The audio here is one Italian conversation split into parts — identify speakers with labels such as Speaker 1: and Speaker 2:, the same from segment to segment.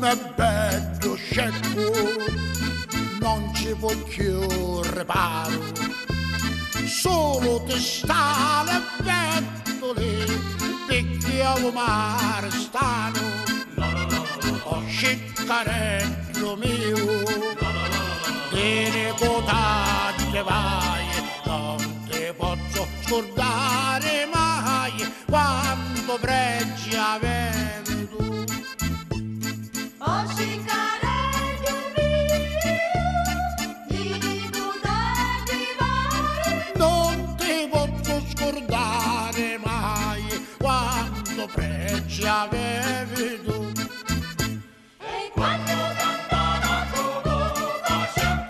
Speaker 1: è bello scecco, non ci può più riparo, solo ti sta le pettole, picchiavo mare stano, o sciccarello mio, tieni coda che vai, non ti posso scordare mai, quanto pregi avevi tu.
Speaker 2: O sciccarello mio, tieni coda che vai,
Speaker 1: Non ti posso scordare mai, quanto pregi avevi tu.
Speaker 2: e quando cantava come faccia,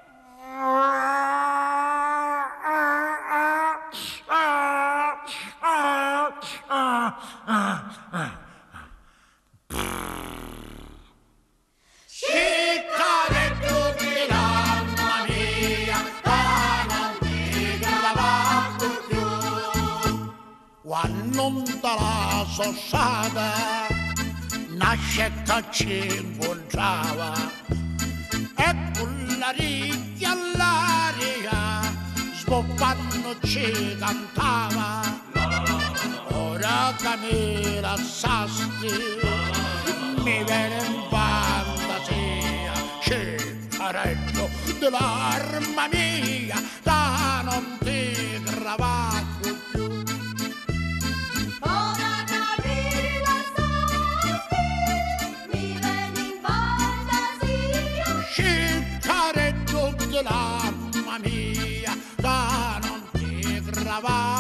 Speaker 1: Sciccaretto di mamma mia, che non ti gravavo più. Quando non te la so stata, nasce che ci incontrava, e con la riglia all'aria, sboppando ci cantava. Ora che mi lassasti, mi viene in fantasia, sciccarello dell'arma mia, da non ti gravavo più.
Speaker 2: ora che mi lassasti, mi viene in fantasia,
Speaker 1: Sciccarello dell'arma mia, da non ti gravavo